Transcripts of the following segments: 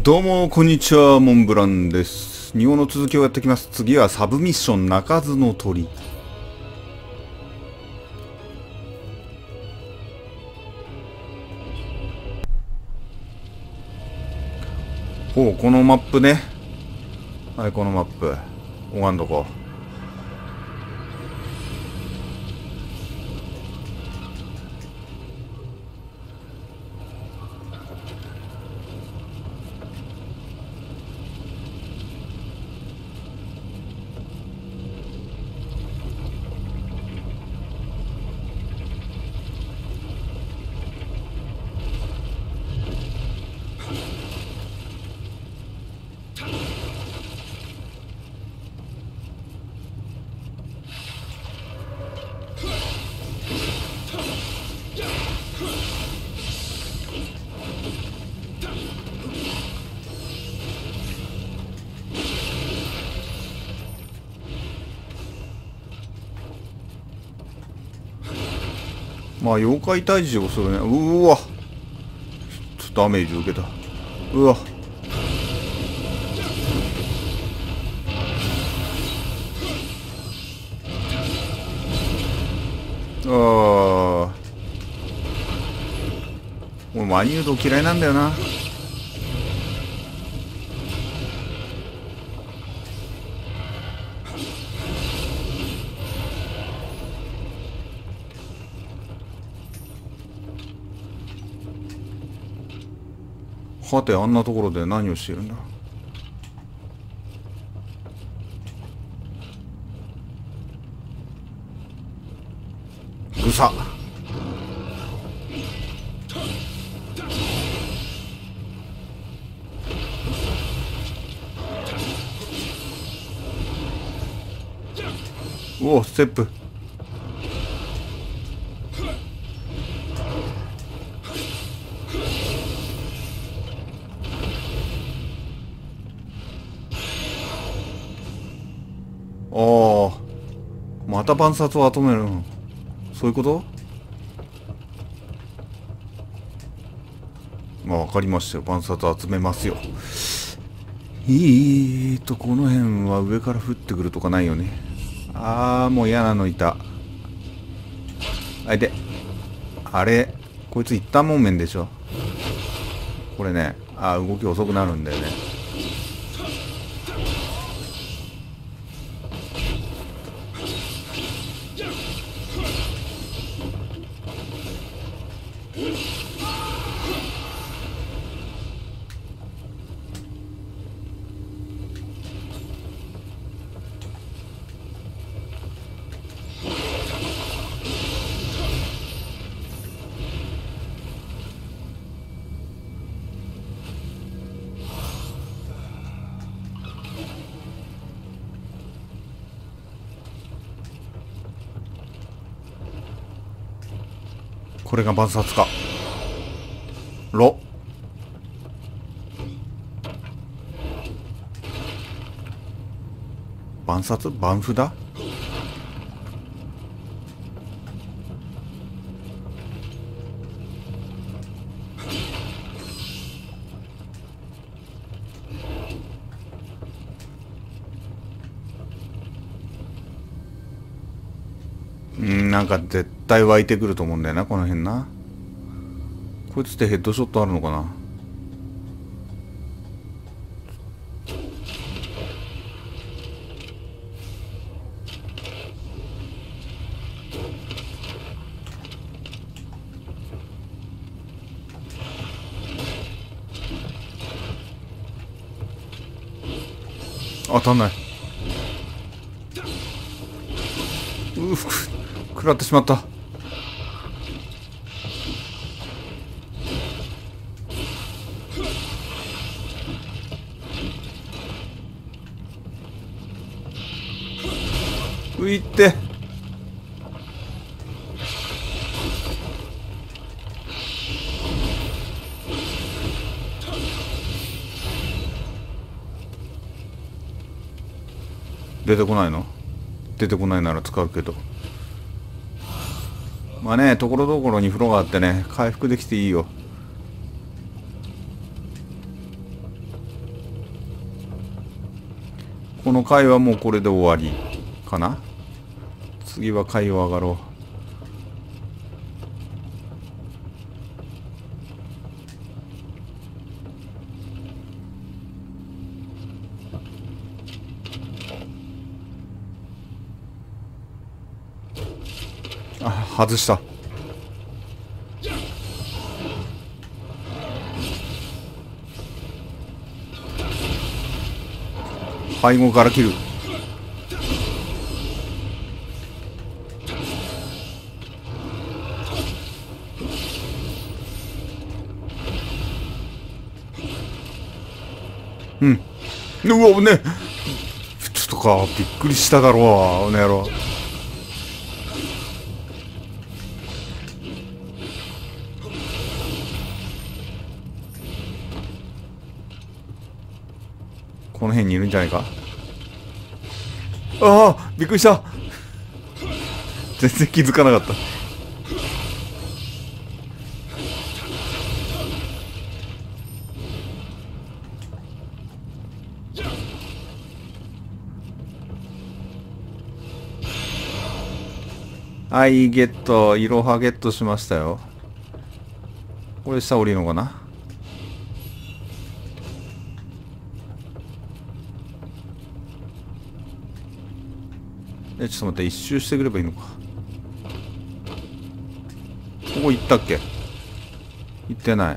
どうも、こんにちは、モンブランです。日本の続きをやっていきます。次はサブミッション、鳴かずの鳥。ほう、このマップね。はい、このマップ。拝んどこう。まあ、妖怪退治をするね。うわ。ちょっとダメージ受けた。うわ。もうマニュード嫌いなんだよな。はて、あんなところで何をしているんだ。ぐさ。おお、ステップ。ああ、また万札を集める。そういうこと？まあ、わかりましたよ。万札集めますよ。この辺は上から降ってくるとかないよね。ああ、もう嫌なのいた。あいて。あれ、こいつ一旦もんめんでしょ。これね、動き遅くなるんだよね。これが万札か。万札？万札？なんか絶対湧いてくると思うんだよな、この辺な。こいつってヘッドショットあるのかな。当たんない。食らってしまった。浮いて。出てこないの？出てこないなら使うけど。まあね、ところどころに風呂があってね、回復できていいよ。 この回はもうこれで終わりかな。次は回を上がろう。あ、外した。背後から切る。うん。うわ、ね。ちょっとか、びっくりしただろう、あの野郎。この辺にいるんじゃないか。ああ、びっくりした。全然気づかなかった。はい、ゲット。イロハゲットしましたよ。これ下降りるのかな。ちょっと待って、一周してくればいいのか。ここ行ったっけ。行ってない。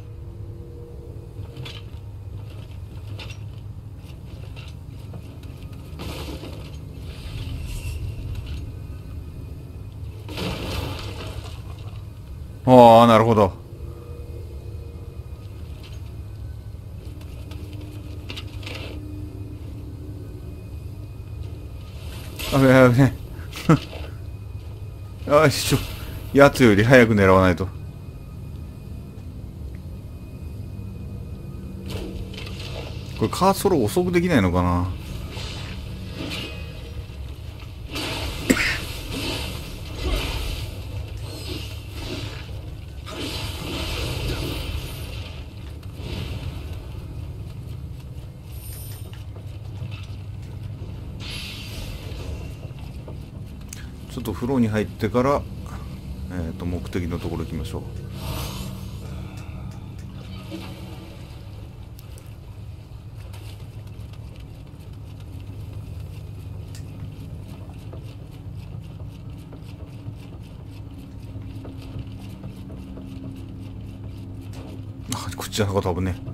ああ、なるほど。あべやべね。よいしょ。やつより早く狙わないと。これカーソル遅くできないのかな。ちょっと風呂に入ってから、目的のところ行きましょう。あ、こっちじゃなかった。多分ね。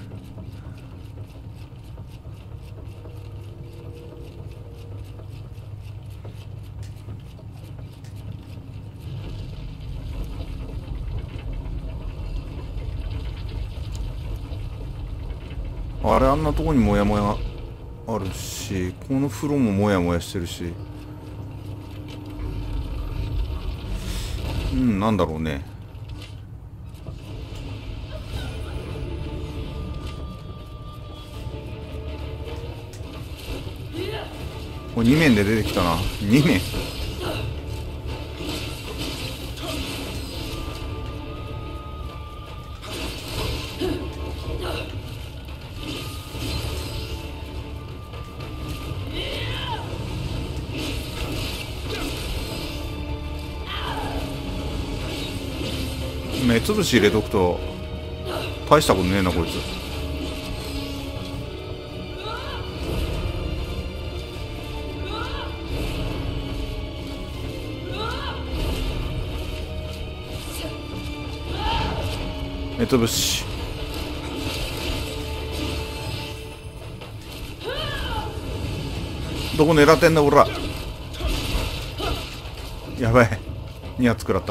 あれ、あんなとこにモヤモヤあるし、この風呂もモヤモヤしてるし。うん、なんだろうね。これ2面で出てきたな。2面。目つぶし入れとくと大したことねえなこいつ。目つぶし。どこ狙ってんだおら。やばい、2発食らった。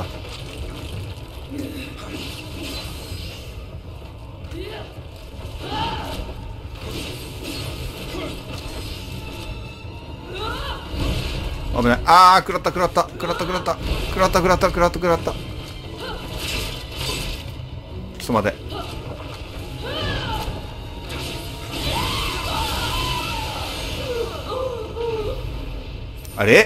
危ない。ああ、食らった食らった食らった食らった食らった食らった食らった食らった。ちょっと待て。あれ、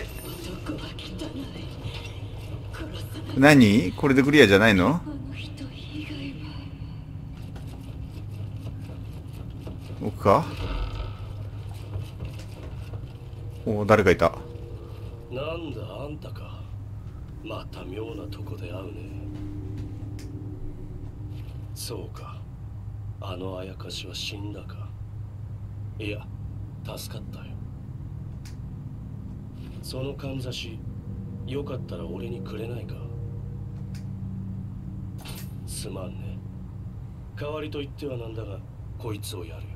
何これでクリアじゃないの。奥か。 お、誰かいた。 なんだあんたか。また妙なとこで会うね。そうか、あのあやかしは死んだか。いや、助かったよ。そのかんざし、よかったら俺にくれないか。すまんね。代わりと言ってはなんだが、こいつをやるよ。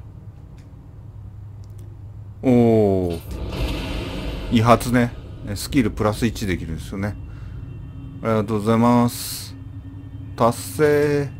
おお、威発ね。スキルプラス1できるんですよね。ありがとうございます。達成。